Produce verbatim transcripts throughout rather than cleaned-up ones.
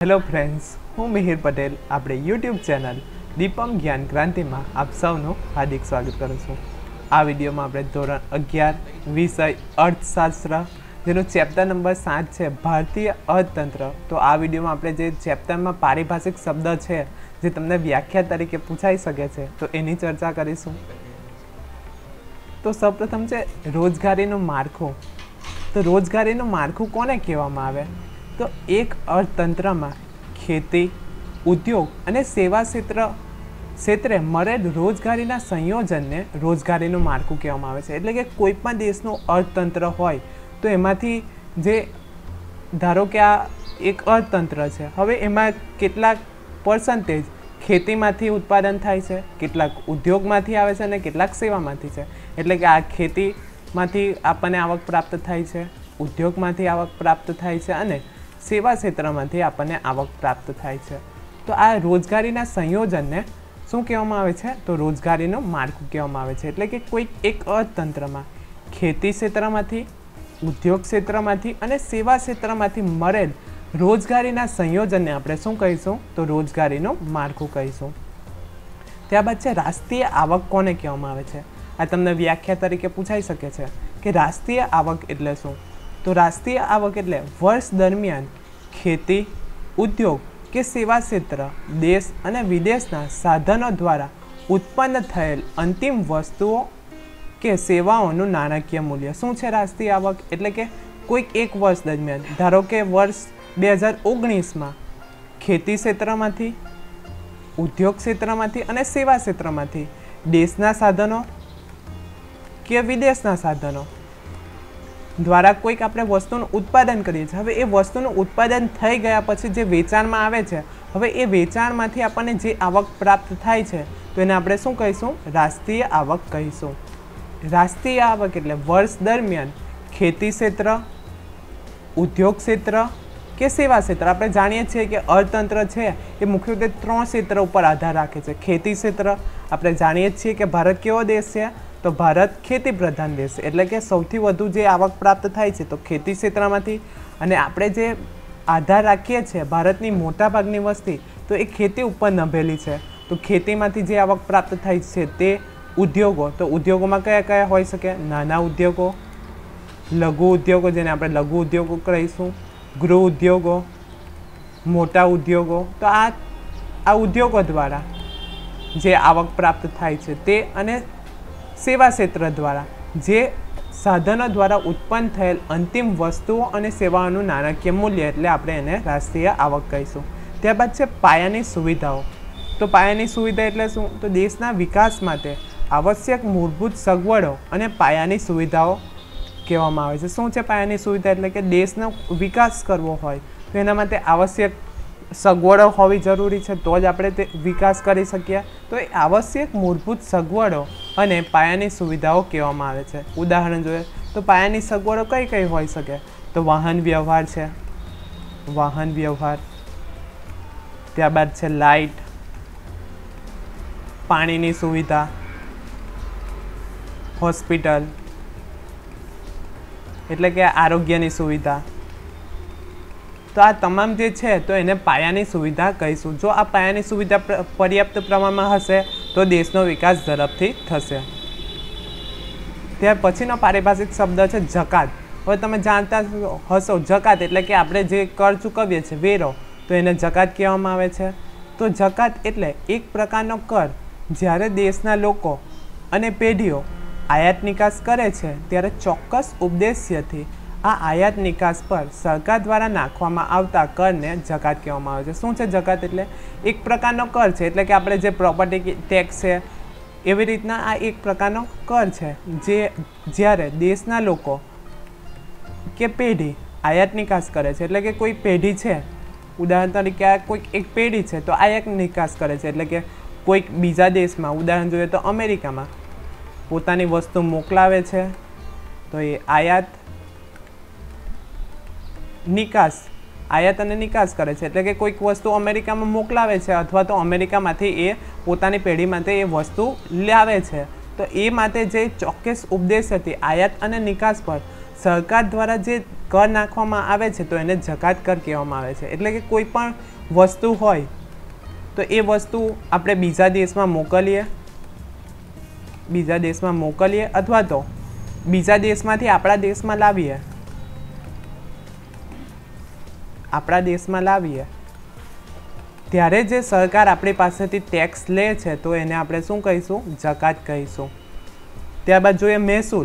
Hello friends, हूँ मिहिर पटेल આપણે YouTube channel Deepam જ્ઞાન ક્રાંતિમાં આપ સૌનું હાર્દિક સ્વાગત કરું છું। આ વિડીયોમાં આપણે ધોરણ અગિયાર વિષય અર્થશાસ્ત્ર જેનું ચેપ્ટર નંબર સાત છે ભારતીય અર્થતંત્ર। તો આ વિડીયોમાં આપણે જે ચેપ્ટરમાં પારિભાષિક શબ્દ છે જે તમને વ્યાખ્યા તરીકે પૂછાઈ શકે છે તો એની ચર્ચા કરીશું। તો સૌપ્રથમ છે રોજગારીનું માળખું। તો રોજગારીનું માળખું કોને કહેવામાં આવે? तो एक अर्थतंत्र में खेती, उद्योग और सेवा क्षेत्र क्षेत्रे मळेल रोजगारीना संयोजन ने रोजगारीनुं माळखुं कहेवामां आवे छे। एटले के कोईपण देशनुं अर्थतंत्र होय तो एमांथी जे धारो के आ एक अर्थतंत्र छे, हवे एमां केटलाक पर्सन्टेज खेतीमांथी उत्पादन थाय छे, केटलाक उद्योगमांथी आवे छे अने केटलाक सेवामांथी छे। एटले के आ खेतीमांथी आपणे आवक प्राप्त थाय छे, उद्योगमांथी आवक प्राप्त थाय छे अने सेवा क्षेत्रमांथी आपणे आवक प्राप्त थाय छे। तो आ रोजगारीना संयोजनने शुं कहेवामां आवे छे? तो रोजगारीनुं माळखुं कहेवामां आवे छे। एटले के कोई एक अर्थतंत्रमा खेती क्षेत्रमांथी, उद्योग क्षेत्रमांथी अने सेवा क्षेत्रमांथी मळेल रोजगारीना संयोजनने आपणे शुं कहीशुं? तो रोजगारीनुं माळखुं कहीशुं। त्यारबाद छे राष्ट्रीय आवक कोने कहेवामां आवे छे? आ तमने व्याख्या तरीके पूछाई शके छे कि राष्ट्रीय आवक एटले शुं? तो राष्ट्रीय आवक एटले वर्ष दरमियान खेती, उद्योग के सेवा क्षेत्र देश अने विदेशना साधनों द्वारा उत्पन्न थयेल अंतिम वस्तुओं के सेवाओनुं नाणाकीय मूल्य। शुं छे राष्ट्रीय आवक? एटले के कोई एक वर्ष दरमियान धारो के वर्ष बे हज़ार ओगनीस में खेती क्षेत्रमांथी, उद्योग क्षेत्रमांथी अने सेवा क्षेत्रमांथी देशना साधनों के विदेशना साधनों द्वारा कोईक आपणे वस्तुनुं उत्पादन करीए छीए। हवे ए वस्तुनुं उत्पादन थई गया पछी जे वेचाणमां आवे छे, हवे ए वेचाणमांथी आपणे जे आवक प्राप्त थाय छे तो एने आपणे शुं कहीशुं? राष्ट्रीय आवक कहीशुं। राष्ट्रीय आवक एटले वर्ष दरमियान खेती क्षेत्र, उद्योग क्षेत्र के सेवा क्षेत्र। आपणे जाणीए छीए कि अर्थतंत्र छे ए मुख्यत्वे त्रण क्षेत्र उपर आधार राखे छे। खेती क्षेत्र आपणे जाणीए छीए कि भारत केवो देश छे? तो भारत खेती प्रधान देश एटले के सौथी वधु जे आवक प्राप्त थाय छे तो खेती क्षेत्रमांथी अने आपणे जे आधार राखीए छे भारतनी मोटा भागनी वस्ती तो ए खेती उपर नभेली छे। तो खेतीमांथी जे आवक प्राप्त थाय छे ते उद्योगो, तो उद्योगोमां कया कया होई शके? नाना उद्योगो, लघु उद्योगो जेने आपणे लघु उद्योगो कहीशुं, गृह उद्योगो, मोटा उद्योगो। तो आ आ उद्योगो द्वारा जे आवक प्राप्त थाय छे ते अने सेवा क्षेत्र द्वारा जे साधनों द्वारा उत्पन्न थયેલ अंतिम वस्तुओं और सेवाओं नाणाकीय मूल्य एटले आपणे एने राष्ट्रीय आवक कहीशुं। त्यारबाद छे पायानी सुविधाओं। तो पायानी सुविधा एटले शुं? तो देशना विकास माटे आवश्यक मूलभूत सगवड़ो अने पायानी सुविधाओं कहेवामां आवे छे। शुं छे पायानी सुविधा? एटले के देशनो विकास करवो होय तो एना माटे आवश्यक सगवड़ो होवी जरूरी है तो ज आपणे ते विकास करी शकीए। तो ए आवश्यक मूलभूत सगवड़ो अने पायानी सुविधाओं कहेवामां आवे छे। उदाहरण जोईए तो पायानी सगवड़ो कई कई होई शके? तो वाहन व्यवहार छे, वाहन व्यवहार, त्यारबाद छे लाइट, पाणीनी सुविधा, होस्पिटल एटले के आरोग्यनी सुविधा। तो आ तमाम जे छे तो एने पायानी सुविधा कहीशुं। जो आ पायानी सुविधा पर्याप्त प्रमाणमां हशे तो देशनो विकास झड़पथी थशे। त्यार पछीनो पारिभाषिक शब्द छे जकात। हवे तमे जाणता हशो जकात एटले के आपणे जे कर चूकवीए छे वेरो तो एने जकात कहेवामां आवे छे। तो जकात एटले एक प्रकारनो कर ज्यारे देशना लोको अने पेढीओ आयात निकास करे छे त्यारे चोक्कस उद्देश्यथी आ आयात निकास पर सरकार द्वारा नाखवामां आवता करने जकात कहेवामां आवे छे। शुं छे जकात? एटले एक प्रकारनो कर छे। एटले के आपणे जे प्रोपर्टी टेक्स छे एवी रीतना आ एक प्रकारनो कर छे जे ज्यारे देशना लोको के पेढी आयात निकास करे छे। एटले के कोई पेढी छे, उदाहरण तरीके आ कोई एक पेढी छे तो आयात निकास करे छे। एटले के कोई बीजा देशमां, उदाहरण जोईए तो अमेरिकामां पोतानी वस्तु मोकलावे छे तो ए आयात निकास आयात अने निकास करे छे। एटले के कोईक वस्तु अमेरिका में मोकलावे छे अथवा तो अमेरिका मांथी ए पोतानी पेढी माटे ए वस्तु लावे छे तो ए माटे जे चोक्कस उद्देश्यथी आयात अने निकास पर સરકાર દ્વારા જે કર નાખવામાં આવે છે તો એને જકાત કર કહેવામાં આવે છે। એટલે કે કોઈ પણ વસ્તુ હોય તો એ વસ્તુ આપણે બીજા દેશમાં મોકલીએ બીજા દેશમાં મોકલીએ અથવા તો બીજા દેશમાંથી આપણા દેશમાં લાવીએ આપણા દેશમાં લાવીએ ત્યારે જે સરકાર આપણી પાસેથી ટેક્સ લે છે તો એને આપણે શું કહીશું? જકાત કહીશું। ત્યારબાદ જોઈએ મહેસૂલ।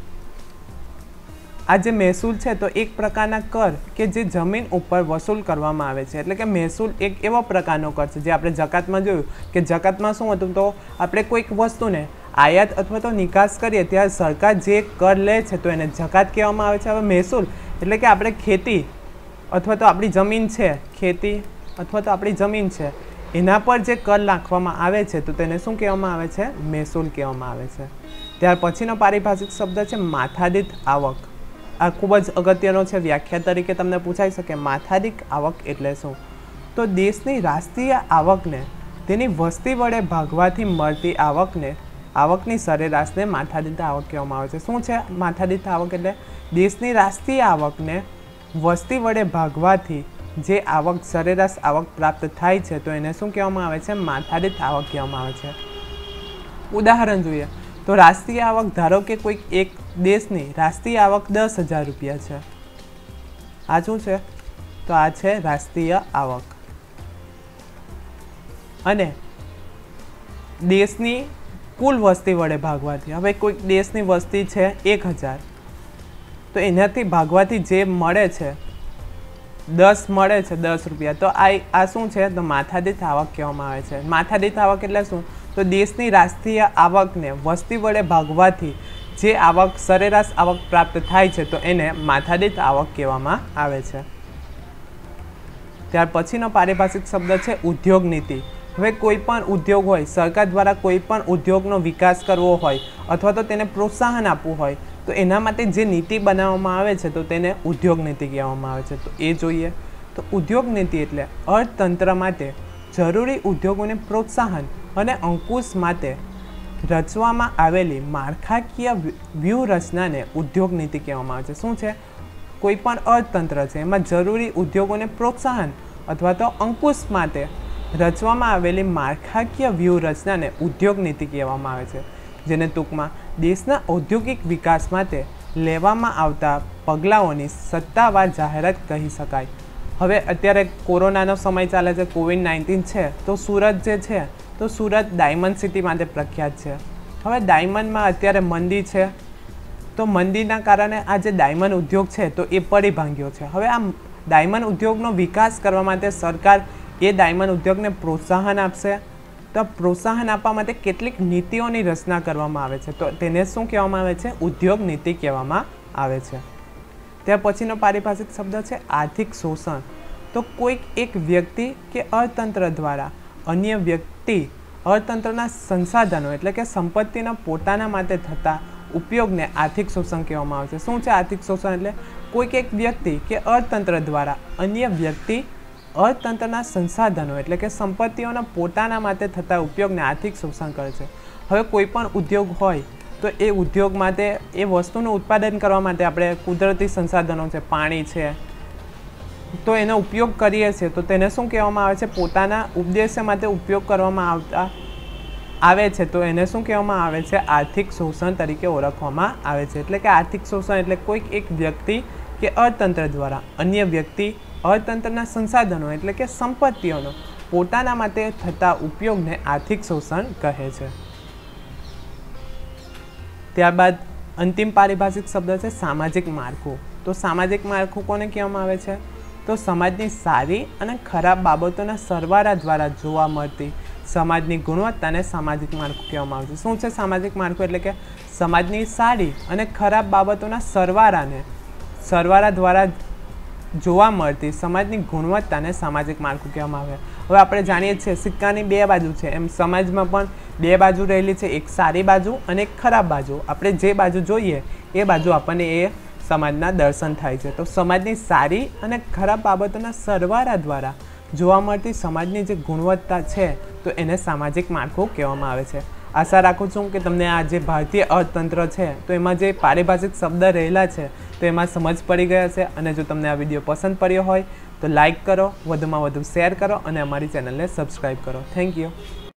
આ જે મહેસૂલ છે તો એક પ્રકારના કર કે જે જમીન ઉપર વસૂલ કરવામાં આવે છે। એટલે કે મહેસૂલ એક એવો પ્રકારનો કર છે જે આપણે જકાતમાં જોયું કે જકાતમાં શું હતું તો આપણે કોઈક વસ્તુને આયાત અથવા તો નિકાસ કરીએ ત્યારે સરકાર જે કર લે છે તો એને જકાત કહેવામાં આવે છે। હવે મહેસૂલ એટલે કે આપણે ખેતી અથવા તો આપણી જમીન છે ખેતી અથવા તો આપણી જમીન છે એના પર જે કર નાખવામાં આવે છે તો તેને શું કહેવામાં આવે છે? મહેસૂલ કહેવામાં આવે છે। ત્યાર પછીનો પારિભાષિક શબ્દ છે માથાદીઠ આવક। આ ખૂબ જ અગત્યનો છે, વ્યાખ્યા તરીકે તમને પૂછાઈ શકે માથાદીઠ આવક એટલે શું? તો દેશની રાષ્ટ્રીય આવકને તેની વસ્તી વડે ભાગવાથી મળતી આવકને આવકની સરેરાશને માથાદીઠ આવક કહેવામાં આવે છે। શું છે માથાદીઠ આવક? એટલે દેશની રાષ્ટ્રીય આવકને વસ્તી વડે ભાગવાથી જે આવક સરેરાશ આવક પ્રાપ્ત થાય છે તો એને શું કહેવામાં આવે છે? માથાદીઠ આવક કહેવામાં આવે છે। ઉદાહરણ જોઈએ તો રાષ્ટ્રીય આવક ધારો કે કોઈક એક દેશની રાષ્ટ્રીય આવક દસ હજાર રૂપિયા છે। આ શું છે? તો આ છે રાષ્ટ્રીય આવક। અને દેશની કુલ વસ્તી વડે ભાગવાથી હવે કોઈક દેશની વસ્તી છે એક હજાર તો એનાથી ભાગવાથી જે મળે છે દસ મળે છે દસ રૂપિયા તો આ આ શું છે? તો માથાદીઠ આવક કહેવામાં આવે છે। માથાદીઠ આવક એટલે શું? તો દેશની રાષ્ટ્રીય આવકને વસ્તી વડે ભાગવાથી જે આવક સરેરાશ આવક પ્રાપ્ત થાય છે તો એને માથાદીઠ આવક કહેવામાં આવે છે। ત્યાર પછીનો પારિભાષિક શબ્દ છે ઉદ્યોગ નીતિ। હવે કોઈ પણ ઉદ્યોગ હોય સરકાર દ્વારા કોઈ પણ ઉદ્યોગનો વિકાસ કરવો હોય અથવા તો તેને પ્રોત્સાહન આપવું હોય તો એના માટે જે નીતિ બનાવવામાં આવે છે તો તેને ઉદ્યોગ નીતિ કહેવામાં આવે છે। તો એ જોઈએ તો ઉદ્યોગ નીતિ એટલે અર્થતંત્ર માટે જરૂરી ઉદ્યોગોને પ્રોત્સાહન અને અંકુશ માટે રચવામાં આવેલી માળખાકીય વ્યૂહરચનાને ઉદ્યોગ નીતિ કહેવામાં આવે છે। શું છે? કોઈ પણ અર્થતંત્ર છે એમાં જરૂરી ઉદ્યોગોને પ્રોત્સાહન અથવા તો અંકુશ માટે રચવામાં આવેલી માળખાકીય વ્યૂહરચનાને ઉદ્યોગ નીતિ કહેવામાં આવે છે, જેને ટૂંકમાં દેશના ઔદ્યોગિક વિકાસ માટે લેવામાં આવતા પગલાઓની સત્તાવાર જાહેરાત કહી શકાય। હવે અત્યારે કોરોનાનો સમય ચાલે છે, કોવિડ નાઇન્ટીન છે તો સુરત જે છે તો સુરત ડાયમંડ સિટી માટે પ્રખ્યાત છે। હવે ડાયમંડમાં અત્યારે મંદી છે તો મંદીના કારણે આ જે ડાયમંડ ઉદ્યોગ છે તો એ પડી ભાંગ્યો છે। હવે આ ડાયમંડ ઉદ્યોગનો વિકાસ કરવા માટે સરકાર એ ડાયમંડ ઉદ્યોગને પ્રોત્સાહન આપશે તો પ્રોત્સાહન આપવા માટે કેટલીક નીતિઓની રચના કરવામાં આવે છે તો તેને શું કહેવામાં આવે છે? ઉદ્યોગ નીતિ કહેવામાં આવે છે। ત્યાર પછીનો પારિભાષિક શબ્દ છે આર્થિક શોષણ। તો કોઈક એક વ્યક્તિ કે અર્થતંત્ર દ્વારા અન્ય વ્યક્તિ અર્થતંત્રના સંસાધનો એટલે કે સંપત્તિના પોતાના માટે થતા ઉપયોગને આર્થિક શોષણ કહેવામાં આવે છે। શું છે આર્થિક શોષણ? એટલે કોઈક એક વ્યક્તિ કે અર્થતંત્ર દ્વારા અન્ય વ્યક્તિ અર્થતંત્રના સંસાધનો એટલે કે સંપત્તિઓના પોતાના માટે થતા ઉપયોગને આર્થિક શોષણ કરે છે। હવે કોઈ પણ ઉદ્યોગ હોય તો એ ઉદ્યોગ માટે એ વસ્તુનું ઉત્પાદન કરવા માટે આપણે કુદરતી સંસાધનો છે, પાણી છે તો એનો ઉપયોગ કરીએ છીએ તો તેને શું કહેવામાં આવે છે? પોતાના ઉદ્દેશ્ય માટે ઉપયોગ કરવામાં આવતા આવે છે તો એને શું કહેવામાં આવે છે? આર્થિક શોષણ તરીકે ઓળખવામાં આવે છે। એટલે કે આર્થિક શોષણ એટલે કોઈક એક વ્યક્તિ કે અર્થતંત્ર દ્વારા અન્ય વ્યક્તિ અર્થતંત્રના સંસાધનો એટલે કે સંપત્તિઓનો પોતાના માટે થતા ઉપયોગને આર્થિક શોષણ કહે છે। ત્યારબાદ અંતિમ પારિભાષિક શબ્દ છે સામાજિક માળખું। તો સામાજિક માળખું કોને કહેવામાં આવે છે? તો સમાજની સારી અને ખરાબ બાબતોના સરવાળા દ્વારા જોવા મળતી સમાજની ગુણવત્તાને સામાજિક માળખું કહેવામાં આવે છે। શું છે સામાજિક માળખું? એટલે કે સમાજની સારી અને ખરાબ બાબતોના સરવાળાને સરવાળા દ્વારા જોવા મળતી સમાજની ગુણવત્તાને સામાજિક માળખું કહેવામાં આવે। હવે આપણે જાણીએ છીએ સિક્કાની બે બાજુ છે એમ સમાજમાં પણ બે બાજુ રહેલી છે, એક સારી બાજુ અને એક ખરાબ બાજુ। આપણે જે બાજુ જોઈએ એ બાજુ આપણને એ સમાજના દર્શન થાય છે। તો સમાજની સારી અને ખરાબ બાબતોના સરવાળા દ્વારા જોવા મળતી સમાજની જે ગુણવત્તા છે તો એને સામાજિક માળખું કહેવામાં આવે છે। આશા રાખું છું કે તમને આ જે ભારતીય અર્થતંત્ર છે તો એમાં જે પારિભાષિક શબ્દ રહેલા છે તો એમાં સમજ પડી ગયા છે। અને જો તમને આ વિડીયો પસંદ પડ્યો હોય તો લાઈક કરો, વધુમાં વધુ શેર કરો અને અમારી ચેનલને સબસ્ક્રાઈબ કરો। Thank you.